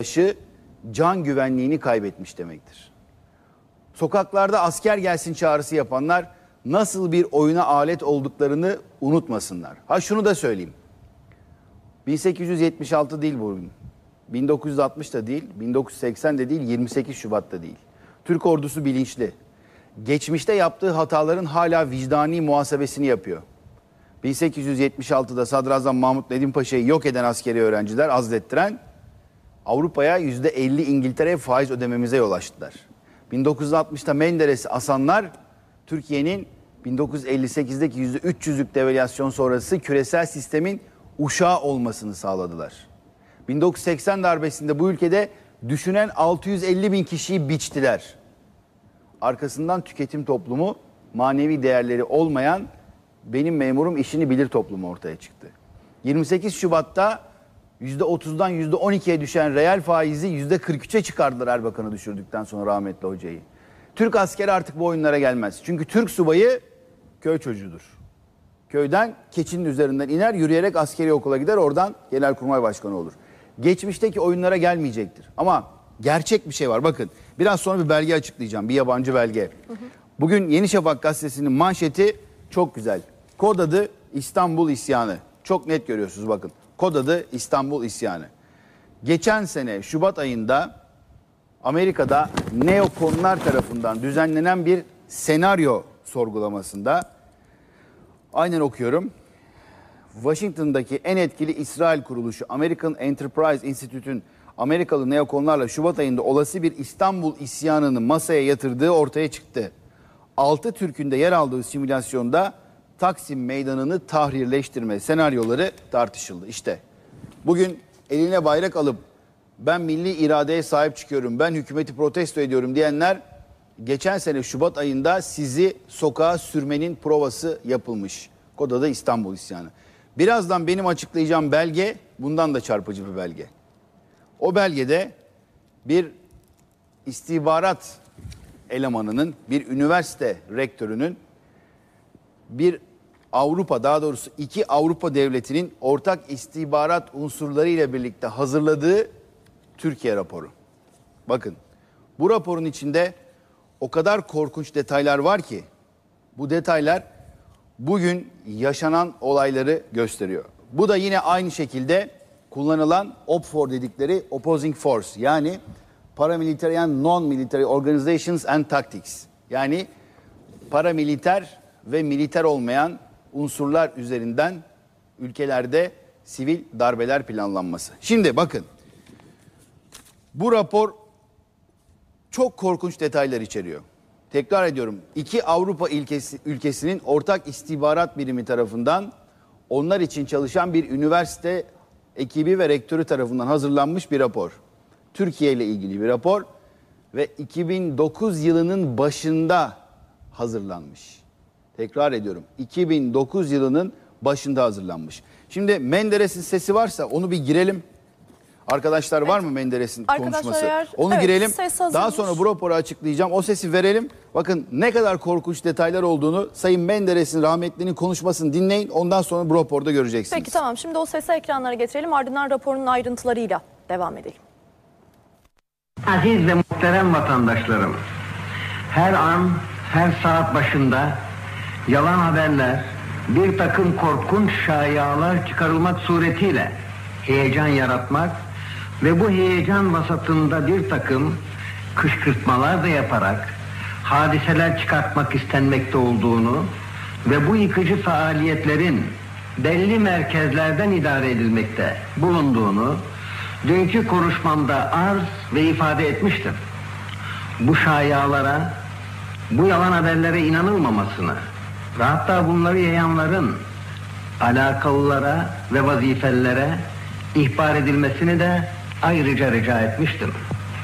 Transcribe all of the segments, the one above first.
can güvenliğini kaybetmiş demektir. Sokaklarda asker gelsin çağrısı yapanlar nasıl bir oyuna alet olduklarını unutmasınlar. Ha şunu da söyleyeyim. 1876 değil bugün. 1960 da değil, 1980 de değil, 28 Şubat'ta değil. Türk ordusu bilinçli. Geçmişte yaptığı hataların hala vicdani muhasebesini yapıyor. 1876'da Sadrazam Mahmut Nedim Paşa'yı yok eden askeri öğrenciler azlettiren Avrupa'ya %50 İngiltere'ye faiz ödememize yol açtılar. 1960'ta Menderes'i asanlar Türkiye'nin 1958'deki %300'lük devalüasyon sonrası küresel sistemin uşağı olmasını sağladılar. 1980 darbesinde bu ülkede düşünen 650 bin kişiyi biçtiler. Arkasından tüketim toplumu, manevi değerleri olmayan benim memurum işini bilir toplumu ortaya çıktı. 28 Şubat'ta %30'dan %12'ye düşen reel faizi %43'e çıkardılar Erbakan'ı düşürdükten sonra rahmetli hocayı. Türk askeri artık bu oyunlara gelmez. Çünkü Türk subayı köy çocuğudur. Köyden keçinin üzerinden iner, yürüyerek askeri okula gider, oradan Genelkurmay Başkanı olur. Geçmişteki oyunlara gelmeyecektir. Ama gerçek bir şey var. Bakın biraz sonra bir belge açıklayacağım. Bir yabancı belge. Bugün Yeni Şafak gazetesinin manşeti çok güzel. Kod adı İstanbul İsyanı. Çok net görüyorsunuz bakın. Kod adı İstanbul İsyanı. Geçen sene Şubat ayında Amerika'da neokonlar tarafından düzenlenen bir senaryo sorgulamasında, aynen okuyorum, Washington'daki en etkili İsrail kuruluşu American Enterprise Institute'ün Amerikalı neokonlarla Şubat ayında olası bir İstanbul isyanını masaya yatırdığı ortaya çıktı. 6 Türk'ün de yer aldığı simülasyonda Taksim Meydanı'nı tahrirleştirme senaryoları tartışıldı. İşte bugün eline bayrak alıp ben milli iradeye sahip çıkıyorum, ben hükümeti protesto ediyorum diyenler, geçen sene Şubat ayında sizi sokağa sürmenin provası yapılmış. Kod adı İstanbul İsyanı. Birazdan benim açıklayacağım belge bundan da çarpıcı bir belge. O belgede bir istihbarat elemanının, bir üniversite rektörünün, bir Avrupa, daha doğrusu 2 Avrupa devletinin ortak istihbarat unsurları ile birlikte hazırladığı Türkiye raporu. Bakın bu raporun içinde o kadar korkunç detaylar var ki bu detaylar bugün yaşanan olayları gösteriyor. Bu da yine aynı şekilde kullanılan OPFOR dedikleri Opposing Force, yani Paramilitary and Non-Military Organizations and Tactics, yani paramiliter ve militer olmayan unsurlar üzerinden ülkelerde sivil darbeler planlanması. Şimdi bakın, bu rapor çok korkunç detaylar içeriyor. Tekrar ediyorum, 2 Avrupa ülkesinin ortak istihbarat birimi tarafından onlar için çalışan bir üniversite ekibi ve rektörü tarafından hazırlanmış bir rapor. Türkiye ile ilgili bir rapor ve 2009 yılının başında hazırlanmış. Tekrar ediyorum, 2009 yılının başında hazırlanmış. Şimdi Menderes'in sesi varsa onu bir girelim. Arkadaşlar var mı Menderes'in konuşması? Onu girelim. Daha sonra bu raporu açıklayacağım. O sesi verelim. Bakın ne kadar korkunç detaylar olduğunu Sayın Menderes'in, rahmetlinin konuşmasını dinleyin. Ondan sonra bu raporda göreceksiniz. Peki tamam. Şimdi o sesi ekranlara getirelim. Ardından raporun ayrıntılarıyla devam edelim. Aziz ve muhterem vatandaşlarım, her an, her saat başında yalan haberler, bir takım korkunç şayialar çıkarılmak suretiyle heyecan yaratmak ve bu heyecan vasatında bir takım kışkırtmalar da yaparak hadiseler çıkartmak istenmekte olduğunu ve bu yıkıcı faaliyetlerin belli merkezlerden idare edilmekte bulunduğunu dünkü konuşmamda arz ve ifade etmiştim. Bu şayialara, bu yalan haberlere inanılmamasını ve hatta bunları yayanların alakalılara ve vazifelere ihbar edilmesini de ayrıca rica etmiştim.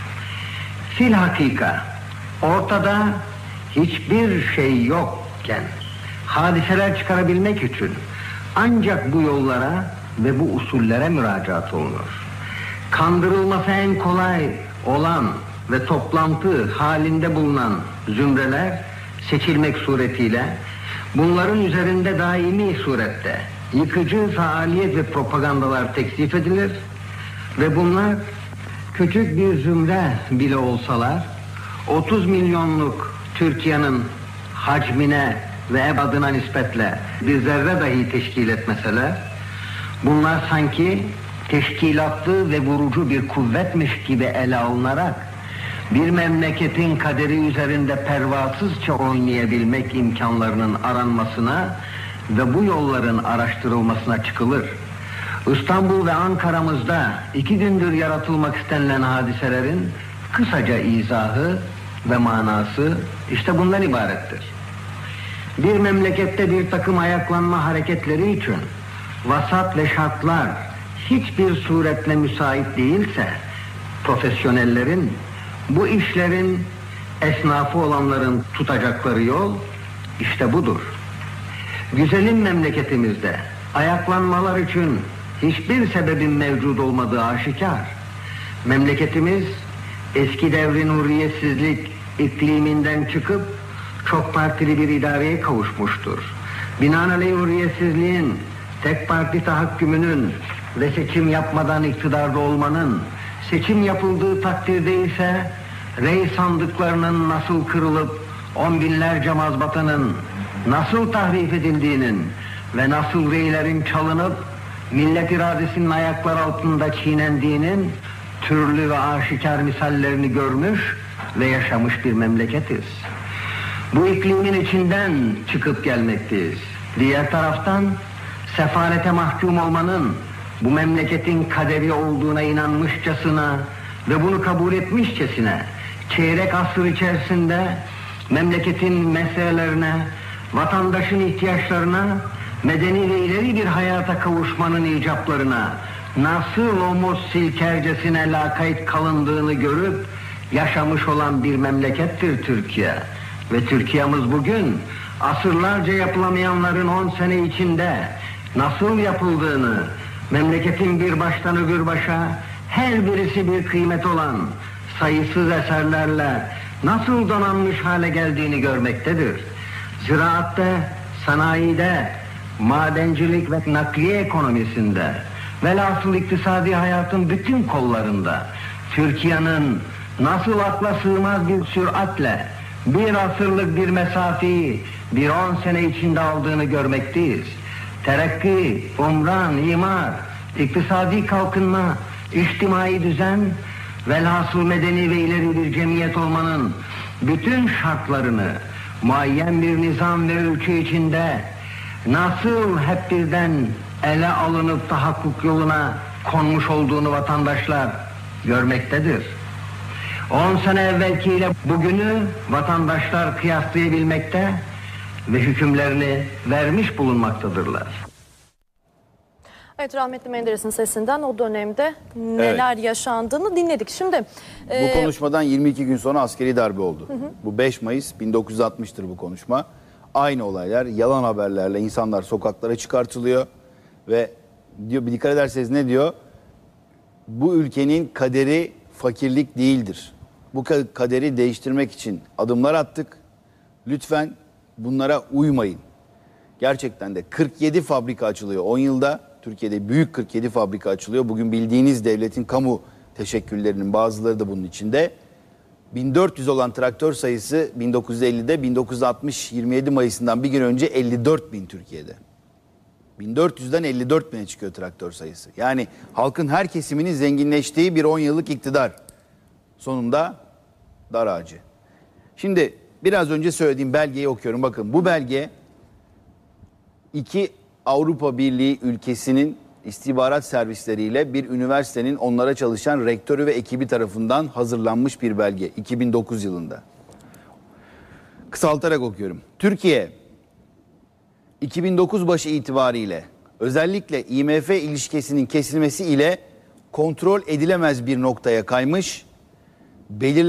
Filhakika ortada hiçbir şey yokken hadiseler çıkarabilmek için ancak bu yollara ve bu usullere müracaat olunur. Kandırılması en kolay olan ve toplantı halinde bulunan zümreler seçilmek suretiyle bunların üzerinde daimi surette yıkıcı faaliyet ve propagandalar teklif edilir ve bunlar küçük bir zümre bile olsalar 30 milyonluk Türkiye'nin hacmine ve ebadına nispetle bir zerre dahi teşkil etmeseler, bunlar sanki teşkilatlı ve vurucu bir kuvvetmiş gibi ele alınarak bir memleketin kaderi üzerinde pervasızca oynayabilmek imkanlarının aranmasına ve bu yolların araştırılmasına çıkılır. İstanbul ve Ankara'mızda 2 gündür yaratılmak istenilen hadiselerin kısaca izahı ve manası işte bundan ibarettir. Bir memlekette bir takım ayaklanma hareketleri için vasat ve şartlar hiçbir suretle müsait değilse, profesyonellerin, bu işlerin esnafı olanların tutacakları yol işte budur. Güzelim memleketimizde ayaklanmalar için hiçbir sebebin mevcut olmadığı aşikar. Memleketimiz eski devrin hürriyetsizlik ikliminden çıkıp çok partili bir idareye kavuşmuştur. Binaenaleyh hürriyetsizliğin, tek parti tahakkümünün ve seçim yapmadan iktidarda olmanın, seçim yapıldığı takdirde ise rey sandıklarının nasıl kırılıp on binlerce mazbatanın nasıl tahrif edildiğinin ve nasıl reylerin çalınıp millet iradesinin ayaklar altında çiğnendiğinin türlü ve aşikar misallerini görmüş ve yaşamış bir memleketiz. Bu iklimin içinden çıkıp gelmekteyiz. Diğer taraftan sefalete mahkum olmanın bu memleketin kaderi olduğuna inanmışçasına ve bunu kabul etmişçesine çeyrek asır içerisinde memleketin meselelerine, vatandaşın ihtiyaçlarına, medeni ve ileri bir hayata kavuşmanın icaplarına nasıl omuz silkercesine lakayt kalındığını görüp yaşamış olan bir memlekettir Türkiye. Ve Türkiye'miz bugün asırlarca yapılamayanların 10 sene içinde nasıl yapıldığını, memleketin bir baştan öbür başa her birisi bir kıymet olan sayısız eserlerle nasıl donanmış hale geldiğini görmektedir. Ziraatte, sanayide, madencilik ve nakliye ekonomisinde, velhasıl iktisadi hayatın bütün kollarında Türkiye'nin nasıl akla sığmaz bir süratle bir asırlık bir mesafeyi bir 10 sene içinde aldığını görmekteyiz. Terakki, umran, imar, iktisadi kalkınma, içtimai düzen, velhasıl medeni ve ileri bir cemiyet olmanın bütün şartlarını muayyen bir nizam ve ölçü içinde nasıl hep birden ele alınıp tahakkuk yoluna konmuş olduğunu vatandaşlar görmektedir. 10 sene evvelkiyle bugünü vatandaşlar kıyaslayabilmekte ve hükümlerini vermiş bulunmaktadırlar. Evet, rahmetli Menderes'in sesinden o dönemde neler yaşandığını dinledik. Şimdi bu konuşmadan 22 gün sonra askeri darbe oldu. Bu 5 Mayıs 1960'tır bu konuşma. Aynı olaylar, yalan haberlerle insanlar sokaklara çıkartılıyor ve diyor, bir dikkat ederseniz ne diyor? Bu ülkenin kaderi fakirlik değildir. Bu kaderi değiştirmek için adımlar attık. Lütfen bunlara uymayın. Gerçekten de 47 fabrika açılıyor 10 yılda. Türkiye'de büyük 47 fabrika açılıyor. Bugün bildiğiniz devletin kamu teşekküllerinin bazıları da bunun içinde. 1400 olan traktör sayısı 1950'de, 1960 27 Mayıs'ından bir gün önce 54.000 Türkiye'de. 1400'den 54.000'e çıkıyor traktör sayısı. Yani halkın her kesiminin zenginleştiği bir 10 yıllık iktidar. Sonunda dar ağacı. Şimdi biraz önce söylediğim belgeyi okuyorum. Bakın bu belge 2 Avrupa Birliği ülkesinin istihbarat servisleriyle bir üniversitenin onlara çalışan rektörü ve ekibi tarafından hazırlanmış bir belge 2009 yılında. Kısaltarak okuyorum. Türkiye 2009 başı itibariyle özellikle IMF ilişkisinin kesilmesi ile kontrol edilemez bir noktaya kaymış, belirlenen